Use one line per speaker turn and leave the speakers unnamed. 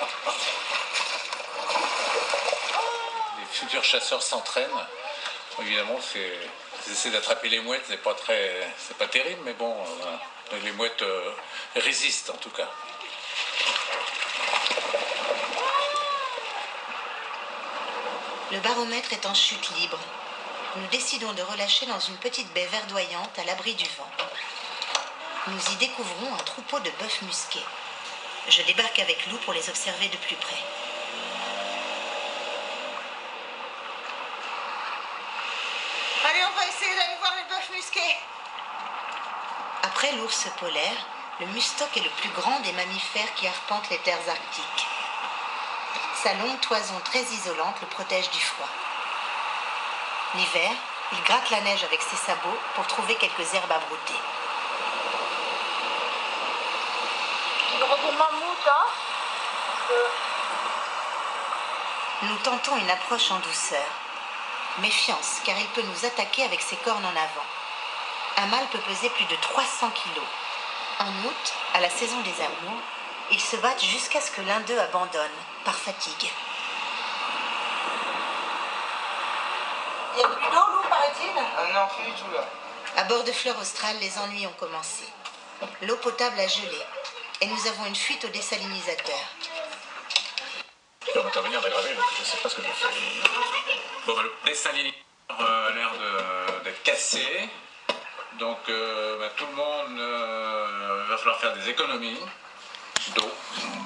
Les futurs chasseurs s'entraînent. Évidemment, ils essaient d'attraper les mouettes, c'est pas terrible, mais bon, voilà. Les mouettes résistent en tout cas.
Le baromètre est en chute libre. Nous décidons de relâcher dans une petite baie verdoyante à l'abri du vent. Nous y découvrons un troupeau de bœufs musqués. Je débarque avec Lou pour les observer de plus près.
Allez, on va essayer d'aller voir les bœufs musqués.
Après l'ours polaire, le mustoc est le plus grand des mammifères qui arpentent les terres arctiques. Sa longue toison très isolante le protège du froid. L'hiver, il gratte la neige avec ses sabots pour trouver quelques herbes à brouter.
Il y aurait des mammouths, hein?
Nous tentons une approche en douceur. Méfiance, car il peut nous attaquer avec ses cornes en avant. Un mâle peut peser plus de 300 kilos. En août, à la saison des amours, ils se battent jusqu'à ce que l'un d'eux abandonne, par fatigue.
Il n'y a plus d'eau, Lou, paraît-il?
Non, plus du tout là.
À bord de Fleur Australe, les ennuis ont commencé. L'eau potable a gelé et nous avons une fuite au désalinisateur.
Je peux intervenir d'aggraver, je ne sais pas ce que je fais. Bon, le désalinisateur a l'air d'être cassé. Donc tout le monde va falloir faire des économies d'eau.